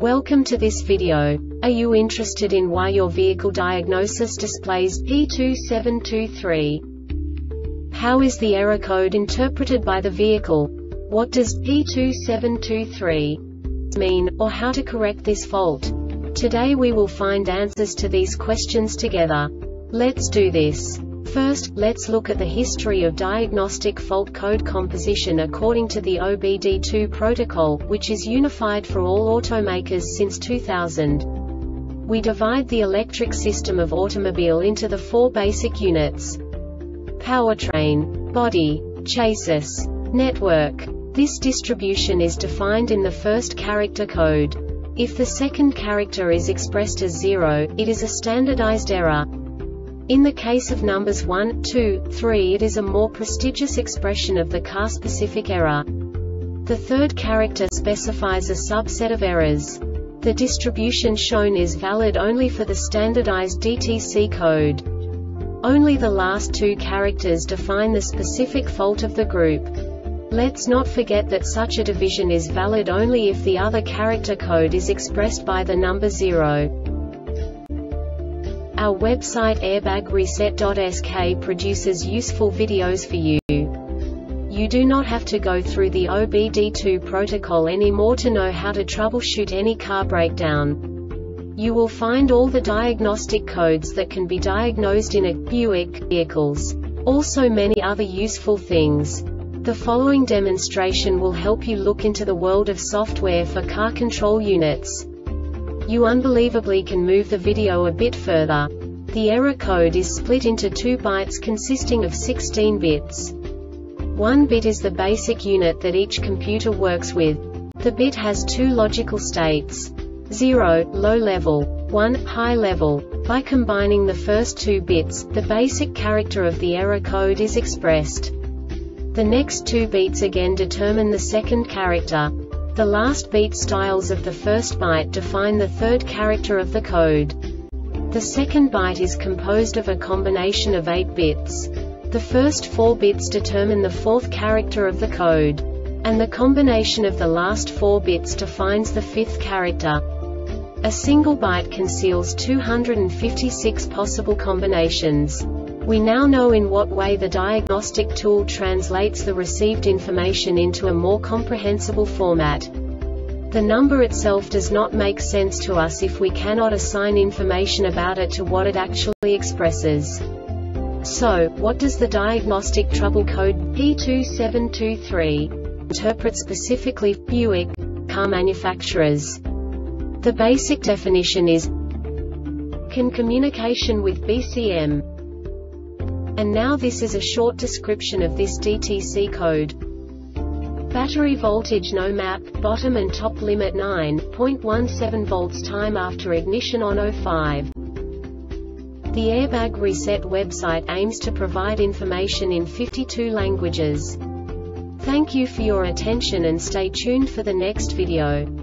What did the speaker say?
Welcome to this video. Are you interested in why your vehicle diagnosis displays P2723? How is the error code interpreted by the vehicle? What does P2723 mean, or how to correct this fault? Today we will find answers to these questions together. Let's do this. First, let's look at the history of diagnostic fault code composition according to the OBD2 protocol, which is unified for all automakers since 2000. We divide the electric system of automobile into the four basic units: powertrain, body, chassis, network. This distribution is defined in the first character code. If the second character is expressed as 0, it is a standardized error. In the case of numbers 1, 2, 3, it is a more prestigious expression of the car-specific error. The third character specifies a subset of errors. The distribution shown is valid only for the standardized DTC code. Only the last two characters define the specific fault of the group. Let's not forget that such a division is valid only if the other character code is expressed by the number 0. Our website airbagreset.sk produces useful videos for you. You do not have to go through the OBD2 protocol anymore to know how to troubleshoot any car breakdown. You will find all the diagnostic codes that can be diagnosed in a Buick vehicles. Also many other useful things. The following demonstration will help you look into the world of software for car control units. You unbelievably can move the video a bit further. The error code is split into 2 bytes consisting of 16 bits. 1 bit is the basic unit that each computer works with. The bit has 2 logical states: 0, low level, 1, high level. By combining the first 2 bits, the basic character of the error code is expressed. The next 2 beats again determine the second character. The last beat styles of the first byte define the third character of the code. The second byte is composed of a combination of 8 bits. The first 4 bits determine the fourth character of the code. And the combination of the last 4 bits defines the fifth character. A single byte conceals 256 possible combinations. We now know in what way the diagnostic tool translates the received information into a more comprehensible format. The number itself does not make sense to us if we cannot assign information about it to what it actually expresses. So, what does the diagnostic trouble code P2723 interpret specifically for Buick car manufacturers? The basic definition is CAN communication with BCM. And now this is a short description of this DTC code. Battery voltage no map, bottom and top limit 9.17 volts, time after ignition on 05. The Airbag Reset website aims to provide information in 52 languages. Thank you for your attention and stay tuned for the next video.